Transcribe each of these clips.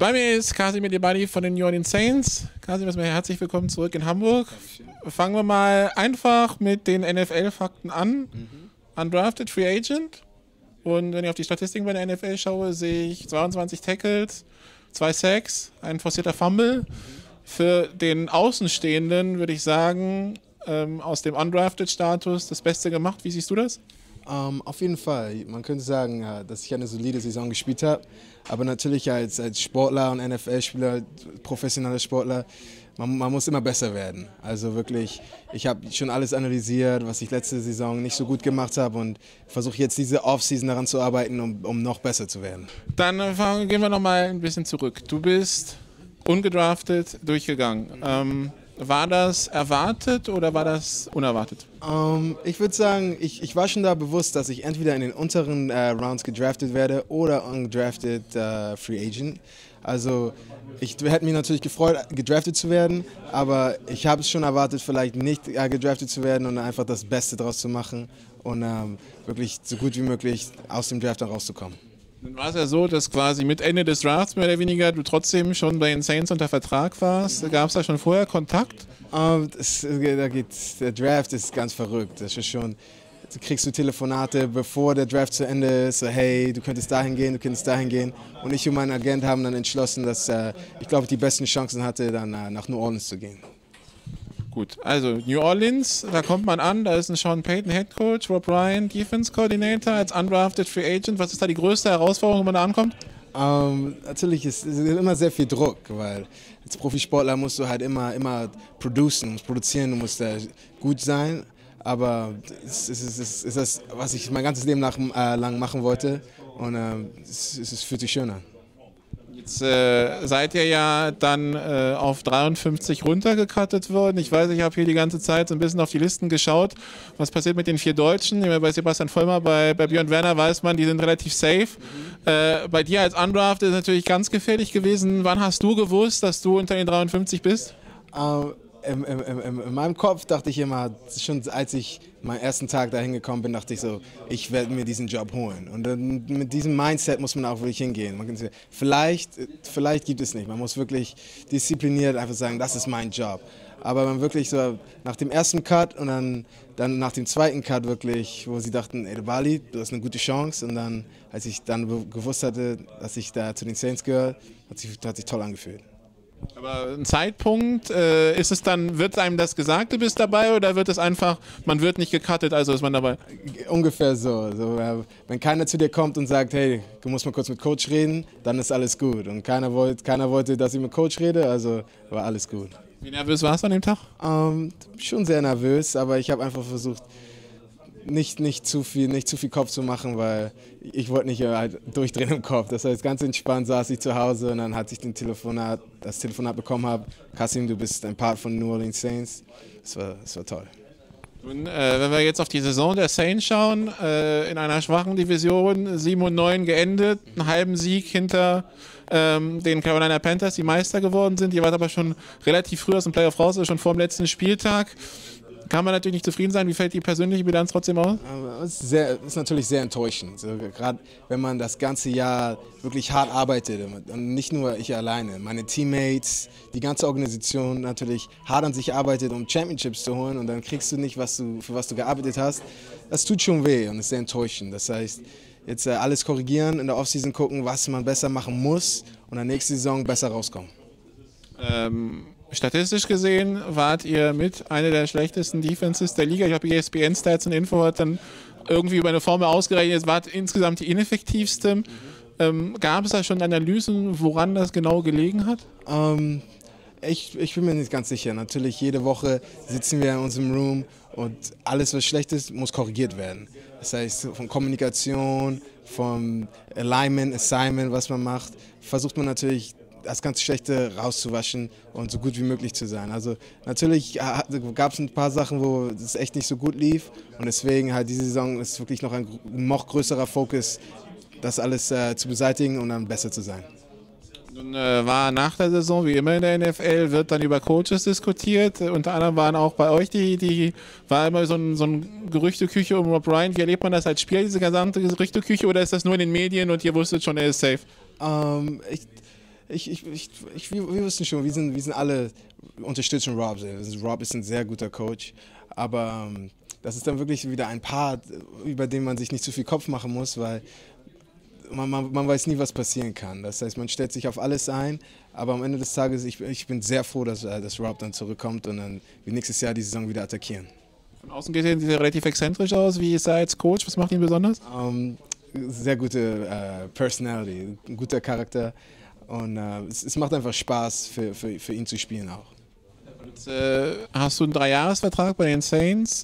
Bei mir ist Kasim Edebali von den New Orleans Saints. Kasim, erstmal herzlich willkommen zurück in Hamburg. Fangen wir mal einfach mit den NFL-Fakten an. Undrafted Free Agent. Und wenn ich auf die Statistiken bei der NFL schaue, sehe ich 22 Tackles, 2 Sacks, ein forcierter Fumble. Für den Außenstehenden würde ich sagen, aus dem Undrafted-Status das Beste gemacht. Wie siehst du das? Auf jeden Fall. Man könnte sagen, dass ich eine solide Saison gespielt habe. Aber natürlich als Sportler und NFL-Spieler, professioneller Sportler, man muss immer besser werden. Also wirklich, ich habe schon alles analysiert, was ich letzte Saison nicht so gut gemacht habe und versuche jetzt diese Offseason daran zu arbeiten, um noch besser zu werden. Dann gehen wir nochmal ein bisschen zurück. Du bist ungedraftet durchgegangen. War das erwartet oder war das unerwartet? Ich würde sagen, ich war schon da bewusst, dass ich entweder in den unteren Rounds gedraftet werde oder undrafted Free Agent. Also ich hätte mich natürlich gefreut, gedraftet zu werden, aber ich habe es schon erwartet, vielleicht nicht gedraftet zu werden und einfach das Beste daraus zu machen und wirklich so gut wie möglich aus dem Draft dann rauszukommen. Nun war es ja so, dass quasi mit Ende des Drafts mehr oder weniger du trotzdem schon bei den Saints unter Vertrag warst. Gab es da schon vorher Kontakt? Der Draft ist ganz verrückt. Das ist schon, kriegst du Telefonate, bevor der Draft zu Ende ist, so hey, du könntest dahin gehen, du könntest dahin gehen. Und ich und mein Agent haben dann entschlossen, dass ich glaube, die besten Chancen hatte, dann nach New Orleans zu gehen. Gut, also New Orleans, da kommt man an, da ist ein Sean Payton Head Coach, Rob Ryan Defense Coordinator als undrafted Free Agent. Was ist da die größte Herausforderung, wenn man da ankommt? Natürlich ist immer sehr viel Druck, weil als Profisportler musst du halt immer produzieren, du musst gut sein. Aber es ist das, was ich mein ganzes Leben lang machen wollte und es fühlt sich schön an. Jetzt seid ihr ja dann auf 53 runtergecuttet worden. Ich weiß, ich habe hier die ganze Zeit so ein bisschen auf die Listen geschaut. Was passiert mit den 4 Deutschen? Bei Sebastian Vollmer, bei Björn Werner weiß man, die sind relativ safe. Bei dir als Undrafted ist es natürlich ganz gefährlich gewesen. Wann hast du gewusst, dass du unter den 53 bist? In meinem Kopf dachte ich immer, schon als ich meinen ersten Tag dahin gekommen bin, dachte ich so, ich werde mir diesen Job holen. Und dann mit diesem Mindset muss man auch wirklich hingehen. Man kann sagen, vielleicht gibt es nicht. Man muss wirklich diszipliniert einfach sagen, das ist mein Job. Aber man wirklich so nach dem ersten Cut und dann nach dem zweiten Cut wirklich, wo sie dachten, Edebali, du hast eine gute Chance. Und dann, als ich dann gewusst hatte, dass ich da zu den Saints gehöre, hat sich toll angefühlt. Aber ein Zeitpunkt, wird einem das gesagt, du bist dabei, oder wird es einfach, man wird nicht gecuttet, also ist man dabei? Ungefähr so. Wenn keiner zu dir kommt und sagt, hey, du musst mal kurz mit Coach reden, dann ist alles gut. Und keiner wollte, dass ich mit Coach rede, also war alles gut. Wie nervös warst du an dem Tag? Schon sehr nervös, aber ich habe einfach versucht, nicht zu viel Kopf zu machen, weil ich wollte nicht halt durchdrehen im Kopf. Das heißt, ganz entspannt saß ich zu Hause und dann hatte ich das Telefonat bekommen habe, Kasim, du bist ein Part von New Orleans Saints. Das war toll. Und, wenn wir jetzt auf die Saison der Saints schauen, in einer schwachen Division, 7-9 geendet, einen halben Sieg hinter den Carolina Panthers, die Meister geworden sind. Ihr wart aber schon relativ früh aus dem Playoff raus, also schon vor dem letzten Spieltag. Kann man natürlich nicht zufrieden sein. Wie fällt die persönliche Bilanz trotzdem aus? Es ist natürlich sehr enttäuschend. So, gerade wenn man das ganze Jahr wirklich hart arbeitet und nicht nur ich alleine, meine Teammates, die ganze Organisation natürlich hart an sich arbeitet, um Championships zu holen und dann kriegst du nicht, für was du gearbeitet hast. Das tut schon weh und ist sehr enttäuschend. Das heißt, jetzt alles korrigieren, in der Offseason gucken, was man besser machen muss und in der nächsten Saison besser rauskommen. Statistisch gesehen wart ihr mit einer der schlechtesten Defenses der Liga. Ich habe ESPN Stats und Info hat dann irgendwie über eine Formel ausgerechnet, wart insgesamt die ineffektivste. Gab es da schon Analysen, woran das genau gelegen hat? Ich bin mir nicht ganz sicher. Natürlich, jede Woche sitzen wir in unserem Room und alles, was schlecht ist, muss korrigiert werden. Das heißt, von Kommunikation, vom Alignment, Assignment, was man macht, versucht man natürlich das ganze Schlechte rauszuwaschen und so gut wie möglich zu sein. Also natürlich gab es ein paar Sachen, wo es echt nicht so gut lief und deswegen halt diese Saison ist wirklich noch ein noch größerer Fokus, das alles zu beseitigen und dann besser zu sein. Nun war nach der Saison, wie immer in der NFL, wird dann über Coaches diskutiert. Unter anderem waren auch bei euch war immer so ein Gerüchteküche um Rob Ryan. Wie erlebt man das als Spieler, diese gesamte Gerüchteküche, oder ist das nur in den Medien und ihr wusstet schon, er ist safe? Wir wissen schon, wir sind alle unterstützen Rob. Rob ist ein sehr guter Coach, aber das ist dann wirklich wieder ein Part, über den man sich nicht zu viel Kopf machen muss, weil man weiß nie, was passieren kann. Das heißt, man stellt sich auf alles ein, aber am Ende des Tages, ich bin sehr froh, dass Rob dann zurückkommt und dann wir nächstes Jahr die Saison wieder attackieren. Von außen gesehen sieht er relativ exzentrisch aus. Wie ist er als Coach? Was macht ihn besonders? Sehr gute Personality, ein guter Charakter und es macht einfach Spaß für ihn zu spielen auch. Jetzt, hast du einen 3-Jahres-Vertrag bei den Saints?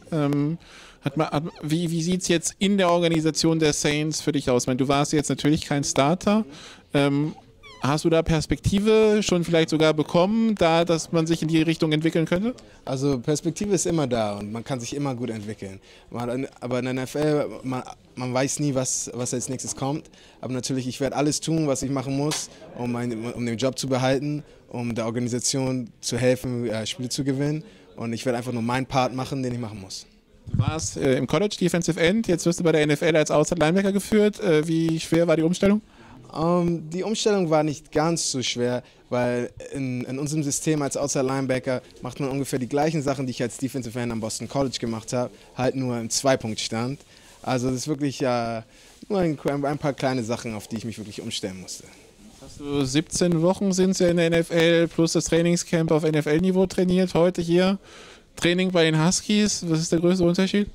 Wie sieht es jetzt in der Organisation der Saints für dich aus? Ich meine, du warst jetzt natürlich kein Starter. Hast du da Perspektive schon vielleicht sogar bekommen, dass man sich in die Richtung entwickeln könnte? Also Perspektive ist immer da und man kann sich immer gut entwickeln. Aber in der NFL, man weiß nie, was als nächstes kommt. Aber natürlich, ich werde alles tun, was ich machen muss, um den Job zu behalten, um der Organisation zu helfen, Spiele zu gewinnen. Und ich werde einfach nur meinen Part machen, den ich machen muss. Du warst im College Defensive End, jetzt wirst du bei der NFL als Outside Linebacker geführt. Wie schwer war die Umstellung? Die Umstellung war nicht ganz so schwer, weil in unserem System als Outside Linebacker macht man ungefähr die gleichen Sachen, die ich als Defensive End am Boston College gemacht habe, halt nur im Zwei-Punkt-Stand. Also das ist wirklich nur ein paar kleine Sachen, auf die ich mich wirklich umstellen musste. Hast du 17 Wochen sind es ja in der NFL plus das Trainingscamp auf NFL-Niveau trainiert, heute hier Training bei den Huskies. Was ist der größte Unterschied?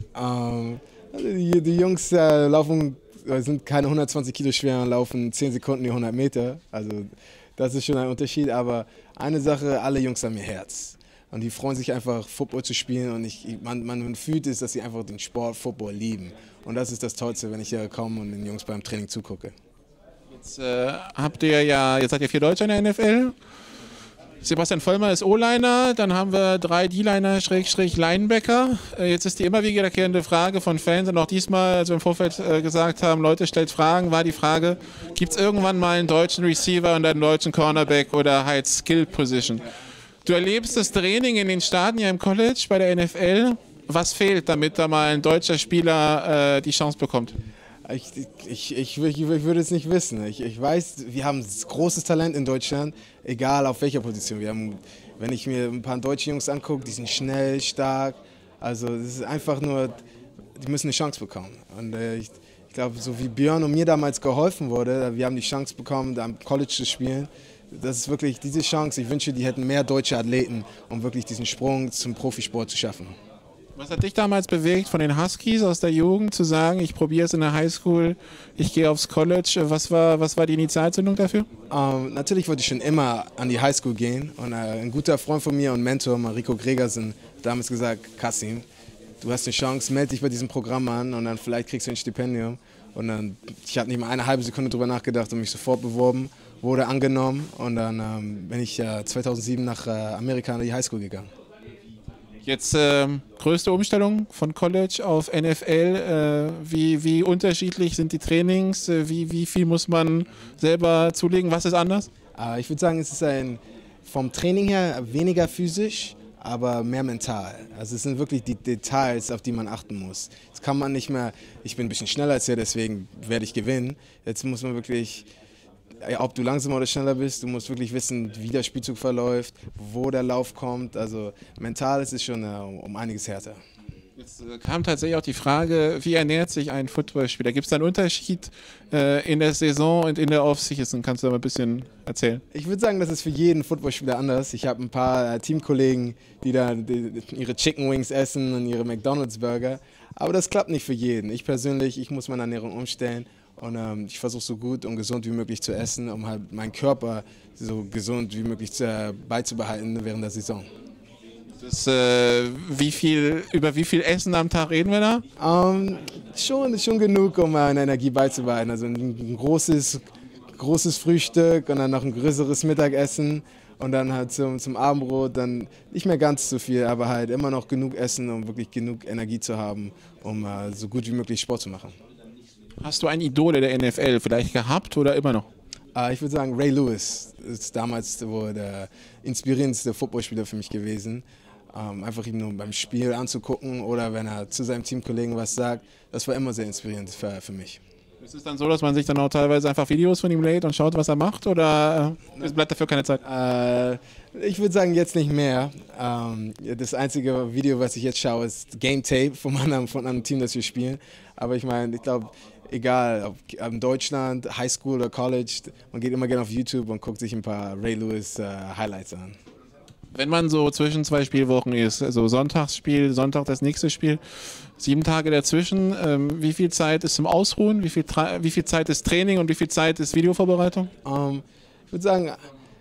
Die Jungs sind keine 120 Kilo schwer und laufen 10 Sekunden die 100 Meter. Also das ist schon ein Unterschied, aber eine Sache, alle Jungs haben ihr Herz. Und die freuen sich einfach, Football zu spielen und man fühlt es, dass sie einfach den Sport Football lieben. Und das ist das Tollste, wenn ich hier komme und den Jungs beim Training zugucke. Jetzt jetzt seid ihr 4 Deutsche in der NFL. Sebastian Vollmer ist O-Liner, dann haben wir 3 D-Liner, Linebacker. Jetzt ist die immer wiederkehrende Frage von Fans und auch diesmal, als wir im Vorfeld gesagt haben, Leute, stellt Fragen, war die Frage, gibt es irgendwann mal einen deutschen Receiver und einen deutschen Cornerback oder halt Skill-Position? Du erlebst das Training in den Staaten ja im College bei der NFL. Was fehlt, damit da mal ein deutscher Spieler die Chance bekommt? Ich würde es nicht wissen. Ich weiß, wir haben großes Talent in Deutschland, egal auf welcher Position. Wenn ich mir ein paar deutsche Jungs angucke, die sind schnell, stark. Also es ist einfach nur, die müssen eine Chance bekommen. Und ich glaube, so wie Björn und mir damals geholfen wurde, wir haben die Chance bekommen, da am College zu spielen. Das ist wirklich diese Chance. Ich wünsche, die hätten mehr deutsche Athleten, um wirklich diesen Sprung zum Profisport zu schaffen. Was hat dich damals bewegt, von den Huskies aus der Jugend zu sagen, ich probiere es in der Highschool, ich gehe aufs College? Was war die Initialzündung dafür? Natürlich wollte ich schon immer an die Highschool gehen. Und ein guter Freund von mir und Mentor, Mariko Gregersen, hat damals gesagt, Kasim, du hast eine Chance, melde dich bei diesem Programm an und dann vielleicht kriegst du ein Stipendium. Und dann, ich habe nicht mal eine halbe Sekunde drüber nachgedacht und mich sofort beworben, wurde angenommen und dann bin ich 2007 nach Amerika an die Highschool gegangen. Jetzt größte Umstellung von College auf NFL. Wie unterschiedlich sind die Trainings? Wie viel muss man selber zulegen? Was ist anders? Ich würde sagen, es ist vom Training her weniger physisch, aber mehr mental. Also es sind wirklich die Details, auf die man achten muss. Jetzt kann man nicht mehr, ich bin ein bisschen schneller als er, deswegen werde ich gewinnen. Jetzt muss man wirklich, ob du langsamer oder schneller bist, du musst wirklich wissen, wie der Spielzug verläuft, wo der Lauf kommt. Also mental ist es schon um einiges härter. Jetzt kam tatsächlich auch die Frage, wie ernährt sich ein Footballspieler? Gibt es da einen Unterschied in der Saison und in der Offseason? Kannst du da mal ein bisschen erzählen? Ich würde sagen, das ist für jeden Footballspieler anders. Ich habe ein paar Teamkollegen, die ihre Chicken Wings essen und ihre McDonald's Burger. Aber das klappt nicht für jeden. Ich persönlich, ich muss meine Ernährung umstellen. Und ich versuche so gut und gesund wie möglich zu essen, um halt meinen Körper so gesund wie möglich beizubehalten während der Saison. Über wie viel Essen am Tag reden wir da? Schon genug, um meine Energie beizubehalten. Also ein großes Frühstück und dann noch ein größeres Mittagessen und dann halt zum Abendbrot dann nicht mehr ganz so viel, aber halt immer noch genug Essen, um wirklich genug Energie zu haben, um so gut wie möglich Sport zu machen. Hast du ein Idol der NFL vielleicht gehabt oder immer noch? Ich würde sagen, Ray Lewis ist damals der inspirierendste Footballspieler für mich gewesen. Einfach ihn nur beim Spiel anzugucken oder wenn er zu seinem Teamkollegen was sagt, das war immer sehr inspirierend für mich. Ist es dann so, dass man sich dann auch teilweise einfach Videos von ihm lädt und schaut, was er macht, oder es bleibt dafür keine Zeit? Ich würde sagen, jetzt nicht mehr. Das einzige Video, was ich jetzt schaue, ist Game Tape von einem Team, das wir spielen. Aber ich meine, ich glaube, egal, ob in Deutschland, High School oder College, man geht immer gerne auf YouTube und guckt sich ein paar Ray Lewis Highlights an. Wenn man so zwischen zwei Spielwochen ist, also Sonntagsspiel, Sonntag das nächste Spiel, 7 Tage dazwischen, wie viel Zeit ist zum Ausruhen, wie viel Zeit ist Training und wie viel Zeit ist Videovorbereitung? Ich würde sagen,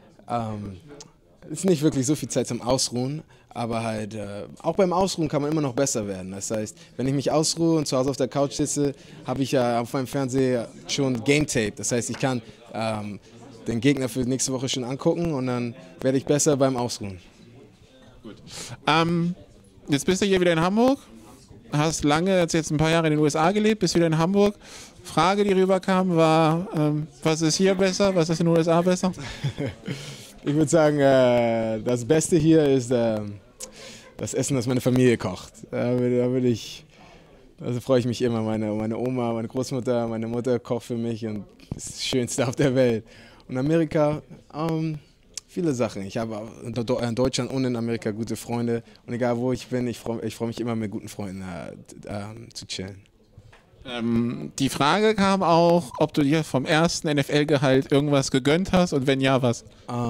es ist nicht wirklich so viel Zeit zum Ausruhen, aber halt auch beim Ausruhen kann man immer noch besser werden. Das heißt, wenn ich mich ausruhe und zu Hause auf der Couch sitze, habe ich ja auf meinem Fernseher schon Game Tape. Das heißt, ich kann den Gegner für nächste Woche schon angucken und dann werde ich besser beim Ausruhen. Gut. Jetzt bist du hier wieder in Hamburg, hast lange, jetzt ein paar Jahre in den USA gelebt, bist wieder in Hamburg. Frage, die rüberkam, war, was ist hier besser, was ist in den USA besser? Ich würde sagen, das Beste hier ist das Essen, das meine Familie kocht. Also freue ich mich immer. Meine Oma, meine Großmutter, meine Mutter kocht für mich und das ist das Schönste auf der Welt. Und Amerika, viele Sachen. Ich habe in Deutschland und in Amerika gute Freunde. Und egal wo ich bin, ich freu mich immer mit guten Freunden zu chillen. Die Frage kam auch, ob du dir vom ersten NFL-Gehalt irgendwas gegönnt hast und wenn ja, was?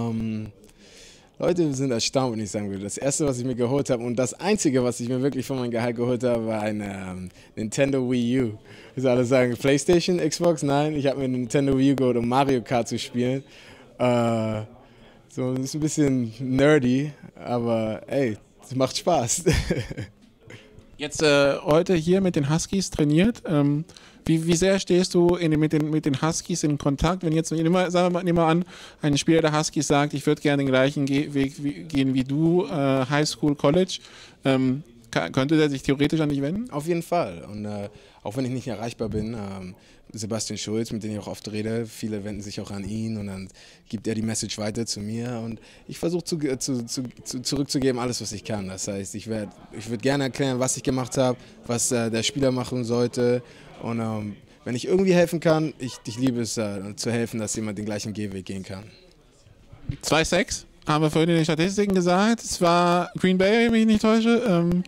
Leute sind erstaunt, wenn ich sagen würde. Das erste, was ich mir geholt habe und das einzige, was ich mir wirklich von meinem Gehalt geholt habe, war ein Nintendo Wii U. Also alle sagen, PlayStation, Xbox? Nein, ich habe mir einen Nintendo Wii U geholt, um Mario Kart zu spielen. So, das ist ein bisschen nerdy, aber ey, es macht Spaß. Jetzt heute hier mit den Huskies trainiert. Wie sehr stehst du mit den Huskies in Kontakt? Wenn jetzt, nehmen wir mal an, ein Spieler der Huskies sagt, ich würde gerne den gleichen Weg gehen wie du, High School, College, könnte der sich theoretisch an dich wenden? Auf jeden Fall. Und auch wenn ich nicht erreichbar bin, Sebastian Schulz, mit dem ich auch oft rede, viele wenden sich auch an ihn und dann gibt er die Message weiter zu mir und ich versuche zurückzugeben alles, was ich kann. Das heißt, ich würd gerne erklären, was ich gemacht habe, was der Spieler machen sollte und wenn ich irgendwie helfen kann, ich liebe es zu helfen, dass jemand den gleichen Gehweg gehen kann. 2-6, haben wir vorhin in den Statistiken gesagt. Es war Green Bay, wenn ich mich nicht täusche.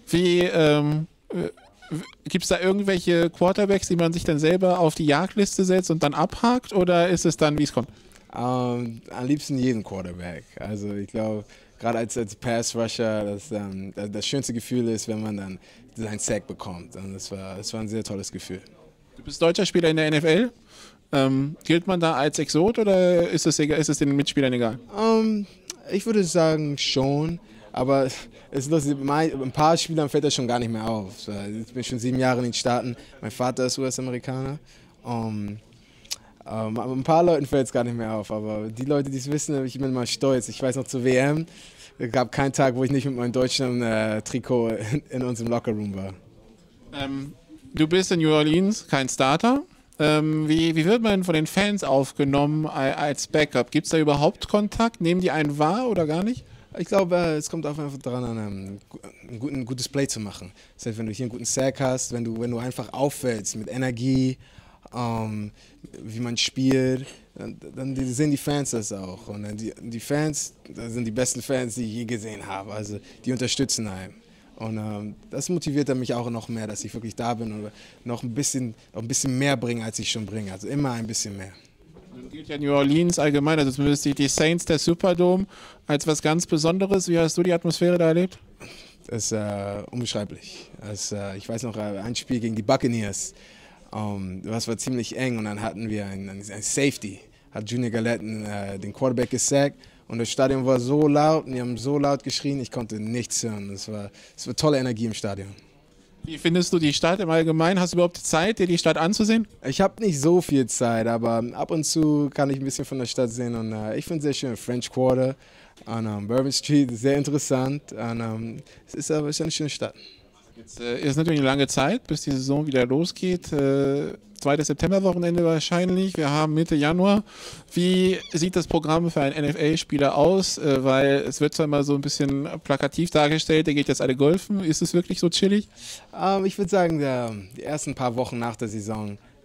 Gibt es da irgendwelche Quarterbacks, die man sich dann selber auf die Jagdliste setzt und dann abhakt oder ist es dann, wie es kommt? Am liebsten jeden Quarterback. Also ich glaube, gerade als Pass-Rusher, das schönste Gefühl ist, wenn man dann seinen Sack bekommt. Und das war ein sehr tolles Gefühl. Du bist deutscher Spieler in der NFL. Gilt man da als Exot oder ist es den Mitspielern egal? Ich würde sagen schon. Aber es ist lustig, ein paar Spielern fällt das schon gar nicht mehr auf. Ich bin schon 7 Jahre in den Staaten, mein Vater ist US-Amerikaner. Ein paar Leuten fällt es gar nicht mehr auf, aber die Leute, die es wissen, ich bin mal stolz. Ich weiß noch zur WM, es gab keinen Tag, wo ich nicht mit meinem deutschen Trikot in unserem Lockerroom war. Du bist in New Orleans kein Starter. Wie wird man von den Fans aufgenommen als Backup? Gibt es da überhaupt Kontakt? Nehmen die einen wahr oder gar nicht? Ich glaube, es kommt auch einfach daran an, ein gutes Play zu machen. Das heißt, wenn du hier einen guten Sack hast, wenn du einfach auffällst mit Energie, wie man spielt, dann sehen die Fans das auch. Und die Fans, das sind die besten Fans, die ich je gesehen habe. Also die unterstützen einen. Und das motiviert mich auch noch mehr, dass ich wirklich da bin und noch ein bisschen mehr bringe, als ich schon bringe. Also immer ein bisschen mehr. Nun gilt ja New Orleans allgemein, also zumindest die Saints, der Superdome, als was ganz Besonderes. Wie hast du die Atmosphäre da erlebt? Das ist unbeschreiblich. Ich weiß noch, ein Spiel gegen die Buccaneers, das war ziemlich eng und dann hatten wir ein Safety, hat Junior Galette den Quarterback gesackt und das Stadion war so laut und die haben so laut geschrien, ich konnte nichts hören. Es war tolle Energie im Stadion. Wie findest du die Stadt im Allgemeinen? Hast du überhaupt Zeit, dir die Stadt anzusehen? Ich habe nicht so viel Zeit, aber ab und zu kann ich ein bisschen von der Stadt sehen und ich finde es sehr schön. French Quarter an Bourbon Street, sehr interessant. Und, es ist eine schöne Stadt. Jetzt ist natürlich eine lange Zeit, bis die Saison wieder losgeht. 2. September-Wochenende wahrscheinlich. Wir haben Mitte Januar. Wie sieht das Programm für einen NFL-Spieler aus? Weil es wird zwar immer so ein bisschen plakativ dargestellt, der geht jetzt alle golfen. Ist es wirklich so chillig? Ich würde sagen, die ersten paar Wochen nach der Saison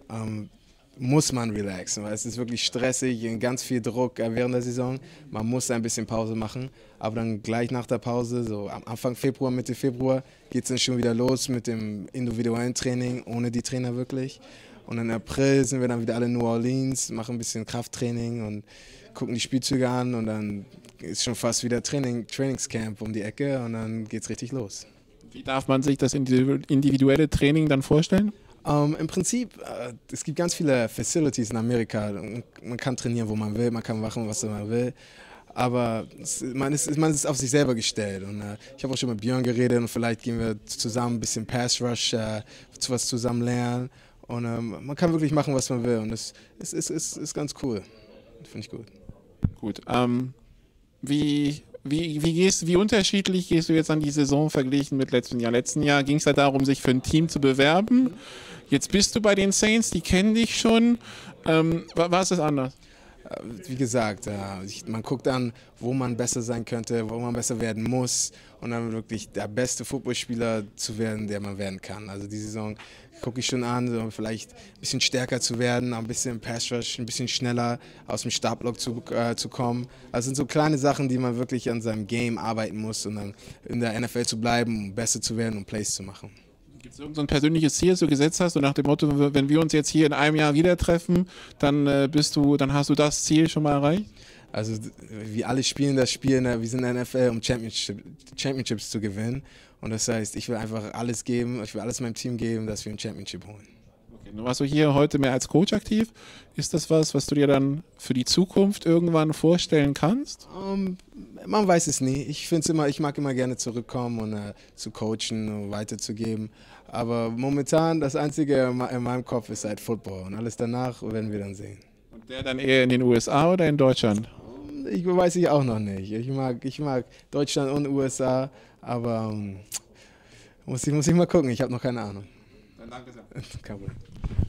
muss man relaxen, weil es ist wirklich stressig und ganz viel Druck während der Saison. Man muss ein bisschen Pause machen, aber dann gleich nach der Pause, so am Anfang Februar, Mitte Februar, geht es dann schon wieder los mit dem individuellen Training, ohne die Trainer wirklich. Und im April sind wir dann wieder alle in New Orleans, machen ein bisschen Krafttraining und gucken die Spielzüge an und dann ist schon fast wieder Trainingscamp um die Ecke und dann geht es richtig los. Wie darf man sich das individuelle Training dann vorstellen? Im Prinzip, es gibt ganz viele Facilities in Amerika. Man kann trainieren, wo man will, man kann machen, was man will. Aber man ist auf sich selber gestellt. Und ich habe auch schon mit Björn geredet und vielleicht gehen wir zusammen ein bisschen Pass Rush, was zusammen lernen. Und man kann wirklich machen, was man will. Und es ist ganz cool. Finde ich gut. Gut. Wie unterschiedlich gehst du jetzt an die Saison verglichen mit letztem Jahr? Letzten Jahr ging es ja darum, sich für ein Team zu bewerben. Jetzt bist du bei den Saints, die kennen dich schon. War es anders? Wie gesagt, man guckt an, wo man besser sein könnte, wo man besser werden muss und dann wirklich der beste Footballspieler zu werden, der man werden kann. Also die Saison gucke ich schon an, so vielleicht ein bisschen stärker zu werden, ein bisschen Pass Rush, ein bisschen schneller aus dem Startblock zu kommen. Also sind so kleine Sachen, die man wirklich an seinem Game arbeiten muss, um dann in der NFL zu bleiben, um besser zu werden und Plays zu machen. Gibt es irgendein persönliches Ziel, das du gesetzt hast, so nach dem Motto, wenn wir uns jetzt hier in einem Jahr wieder treffen, dann hast du das Ziel schon mal erreicht? Also wir alle spielen das Spiel, wir sind in der NFL, um Championships zu gewinnen. Und das heißt, ich will einfach alles geben, ich will alles meinem Team geben, dass wir ein Championship holen. Okay, nun warst du hier heute mehr als Coach aktiv. Ist das was du dir dann für die Zukunft irgendwann vorstellen kannst? Man weiß es nie. Ich mag immer gerne zurückkommen und zu coachen und weiterzugeben. Aber momentan das Einzige in meinem Kopf ist halt Football. Und alles danach werden wir dann sehen. Und der dann eher in den USA oder in Deutschland? Weiß ich auch noch nicht. Ich mag Deutschland und USA, aber muss ich mal gucken. Ich habe noch keine Ahnung. Dann danke sehr. Kein Problem.